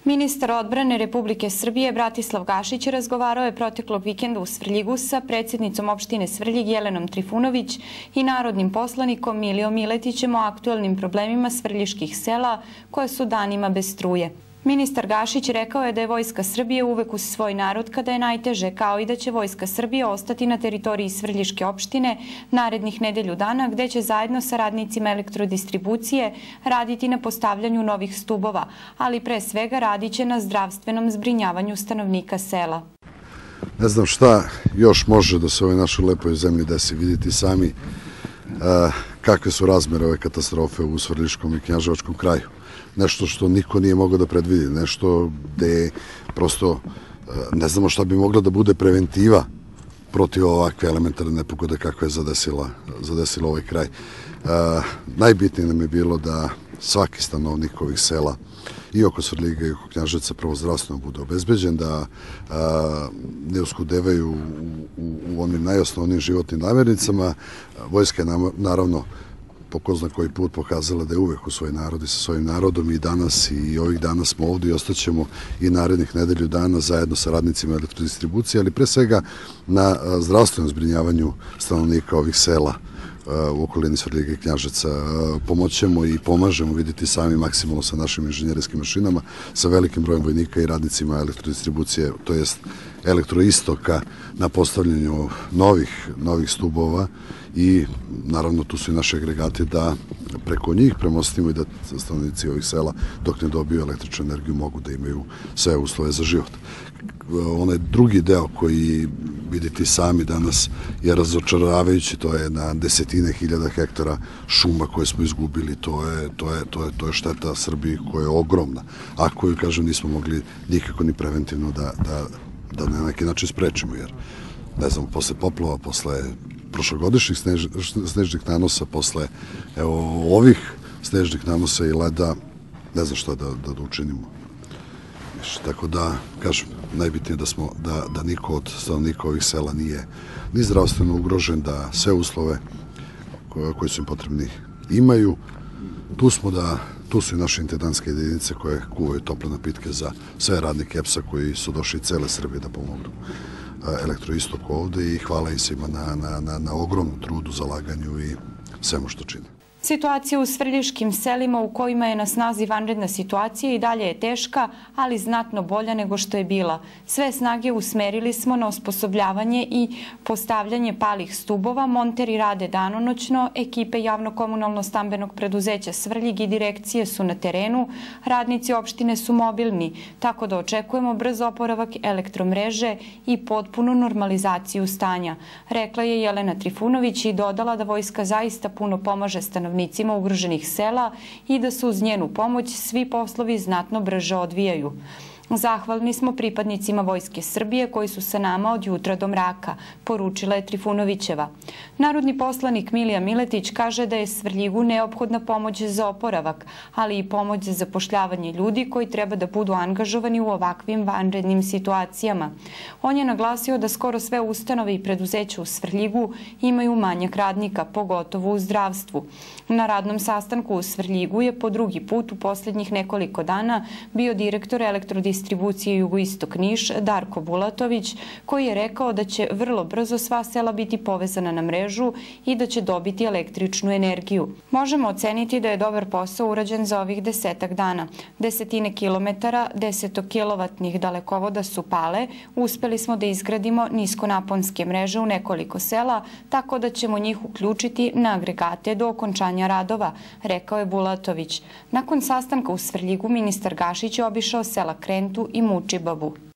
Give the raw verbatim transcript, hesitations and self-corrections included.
Ministar odbrane Republike Srbije Bratislav Gašić razgovarao je proteklog vikenda u Svrljigu sa predsjednicom opštine Svrljig Jelenom Trifunović i narodnim poslanikom Milijom Miletićem o aktuelnim problemima svrljiških sela koje su danima bez struje. Ministar Gašić rekao je da je Vojska Srbije uvek uz svoj narod kada je najteže, kao i da će Vojska Srbije ostati na teritoriji Svrljiške opštine narednih nedelju dana, gde će zajedno sa radnicima elektrodistribucije raditi na postavljanju novih stubova, ali pre svega radit će na zdravstvenom zbrinjavanju stanovnika sela. Ne znam šta još može da se u ovoj našoj lepoj zemlji desi. Vidite sami kakve su razmere ove katastrofe u Svrljiškom i Knjaževačkom kraju. Nešto što niko nije mogao da predvidi, nešto gde prosto ne znamo šta bi mogla da bude preventiva protiv ovakve elementarne nepogode kakva je zadesila ovaj kraj. Najbitnije nam je bilo da svaki stanovnik ovih sela i oko Svrljiga i oko Knjaževca prvo zdravstveno bude obezbeđen, da ne uskudevaju u onim najosnovnijim životnim namirnicama. Vojska je naravno po ko zna koji put pokazala da je uvek u svoj narod i sa svojim narodom, i danas i ovih dana smo ovdje i ostaćemo i narednih nedelju dana zajedno sa radnicima elektrodistribucije, ali pre svega na zdravstvenom zbrinjavanju stanovnika ovih sela u okolini Svrljiga i Knjaževca. Pomoćemo i pomažemo, vidite sami, maksimalno sa našim inženjerijskim mašinama, sa velikim brojem vojnika i radnicima elektrodistribucije, to jest elektroistoka, na postavljanju novih stubova, i naravno tu su i naši agregati da preko njih premostimo i da stanovnici ovih sela, dok ne dobiju električnu energiju, mogu da imaju sve uslove za život. Onaj drugi deo koji vidite sami danas je razočaravajući, to je na desetine hiljada hektara šuma koje smo izgubili, to je šteta Srbiji koja je ogromna, a koju, kažem, nismo mogli nikako ni preventivno da na neki način sprečimo, jer ne znam, posle poplova, posle prošlogodišnjih snežnih nanosa, posle ovih snežnih nanosa i leda, ne znam šta da učinimo. Tako da, kažem, najbitnije je da niko od stanovnika ovih sela nije ni zdravstveno ugrožen, da sve uslove koji su im potrebni imaju. Tu smo da, tu su i naše intendantske jedinice koje kuvaju tople napitke za sve radnike E P S-a koji su došli iz cele Srbije da pomognu elektroistok ovde, i hvala im svima na ogromnom trudu, zalaganju i svemu što čine. Situacija u svrljiškim selima u kojima je na snazi vanredna situacija i dalje je teška, ali znatno bolja nego što je bila. Sve snage usmerili smo na osposobljavanje i postavljanje palih stubova, monteri rade danonoćno, ekipe javno-komunalno-stambenog preduzeća Svrljig i direkcije su na terenu, radnici opštine su mobilni, tako da očekujemo brz oporavak elektromreže i potpunu normalizaciju stanja, rekla je Jelena Trifunović i dodala da Vojska zaista puno pomaže stanovnicima ugroženih sela i da se uz njenu pomoć svi poslovi znatno brže odvijaju. Zahvalni smo pripadnicima Vojske Srbije koji su sa nama od jutra do mraka, poručila je Trifunovićeva. Narodni poslanik Milija Miletić kaže da je Svrljigu neophodna pomoć za oporavak, ali i pomoć za zapošljavanje ljudi koji treba da budu angažovani u ovakvim vanrednim situacijama. On je naglasio da skoro sve ustanove i preduzeća u Svrljigu imaju manjak radnika, pogotovo u zdravstvu. Na radnom sastanku u Svrljigu je po drugi put u posljednjih nekoliko dana bio direktor elektrodistribucije distribucije Jugoistok Niš Darko Bulatović, koji je rekao da će vrlo brzo sva sela biti povezana na mrežu i da će dobiti električnu energiju. Možemo oceniti da je dobar posao urađen za ovih desetak dana. Desetine kilometara desetokilovatnih dalekovoda su pale, uspeli smo da izgradimo niskonaponske mreže u nekoliko sela, tako da ćemo njih uključiti na agregate do okončanja radova, rekao je Bulatović. Nakon sastanka u Svrljigu, ministar Gašić je obišao sela Krentu i Mučibabu.